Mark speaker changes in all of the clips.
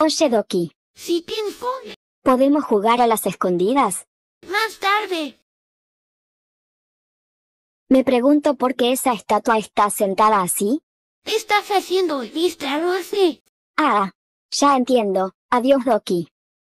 Speaker 1: Oye, Doki,
Speaker 2: Sí, Ping Pong.
Speaker 1: ¿podemos jugar a las escondidas?
Speaker 2: Más tarde.
Speaker 1: Me pregunto por qué esa estatua está sentada así.
Speaker 2: ¿Estás haciendo lista, Rosy?
Speaker 1: Ah, ya entiendo. Adiós, Doki.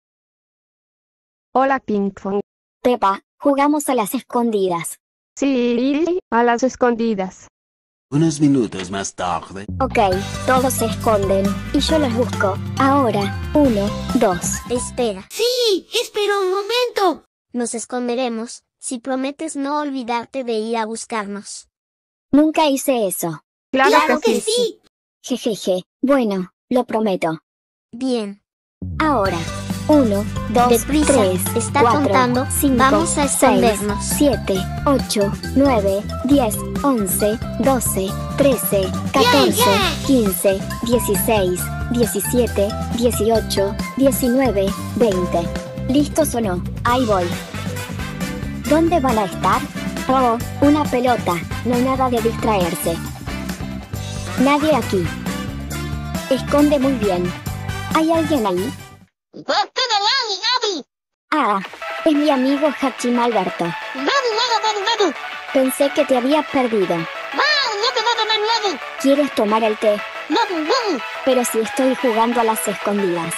Speaker 3: Hola, Ping Pong.
Speaker 1: Pepa, jugamos a las escondidas.
Speaker 3: Sí, a las escondidas.
Speaker 4: Unos minutos más tarde.
Speaker 1: Ok, todos se esconden, y yo los busco. Ahora, 1, 2.
Speaker 5: Espera,
Speaker 2: Sí, espera un momento.
Speaker 5: nos esconderemos, si prometes no olvidarte de ir a buscarnos.
Speaker 1: Nunca hice eso.
Speaker 3: Claro que sí.
Speaker 2: sí.
Speaker 1: Jejeje. Bueno, lo prometo.
Speaker 5: Bien,
Speaker 1: Ahora. 1, 2,
Speaker 5: Deprisa,
Speaker 1: 3,
Speaker 5: está
Speaker 1: 4,
Speaker 5: contando,
Speaker 1: 5,
Speaker 5: vamos a
Speaker 1: 6,
Speaker 5: escondernos.
Speaker 1: 7, 8, 9, 10, 11, 12, 13, 14,
Speaker 2: ya.
Speaker 1: 15, 16, 17, 18, 19, 20. ¿Listos o no? Ahí voy. ¿Dónde van a estar? Oh, una pelota, no nada de distraerse. Nadie aquí. Esconde muy bien. ¿Hay alguien ahí? Ah, es mi amigo Hachim Alberto. Pensé que te había perdido. ¿Quieres tomar el té? Pero si estoy jugando a las escondidas.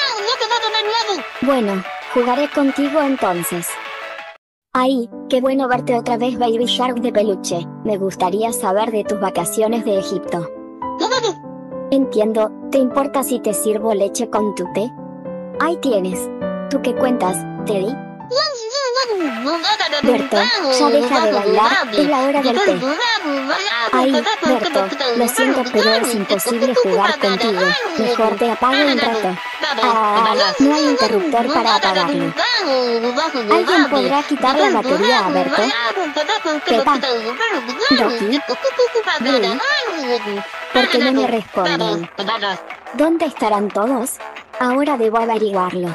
Speaker 1: Bueno, jugaré contigo entonces. Ay, qué bueno verte otra vez, Baby Shark de peluche. Me gustaría saber de tus vacaciones de Egipto. Entiendo, ¿te importa si te sirvo leche con tu té? Ahí tienes. ¿Tú qué cuentas, Teddy? Berto, ya deja de bailar, es la hora del té. Ay, Berto, lo siento pero es imposible jugar contigo. Mejor te apago un rato. Ah, no hay interruptor para apagarlo. ¿Alguien podrá quitar la batería a Berto? Pepa, Doki, Blue, ¿por qué no me responden? ¿Dónde estarán todos? Ahora debo averiguarlo.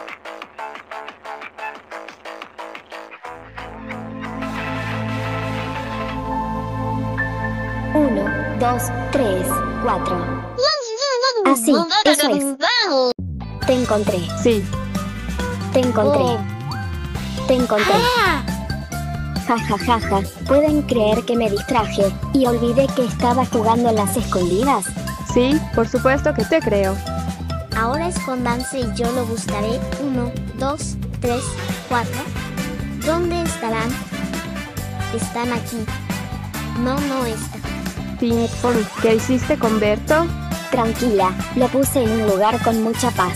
Speaker 1: Uno, 2, 3, 4. Así, eso es. Te encontré,
Speaker 3: Sí.
Speaker 1: te encontré,
Speaker 5: Oh.
Speaker 1: te encontré.
Speaker 2: Ah,
Speaker 1: Ja ja ja ja, ¿pueden creer que me distraje y olvidé que estaba jugando en las escondidas?
Speaker 3: Sí, por supuesto que te creo.
Speaker 5: Ahora escóndanse y yo lo buscaré. 1, 2, 3, 4. ¿Dónde estarán? Están aquí. No está.
Speaker 3: Ping Pong, ¿qué hiciste con Berto?
Speaker 1: Tranquila, lo puse en un lugar con mucha paz.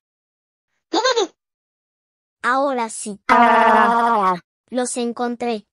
Speaker 5: Ahora sí,
Speaker 1: Ah,
Speaker 5: los encontré.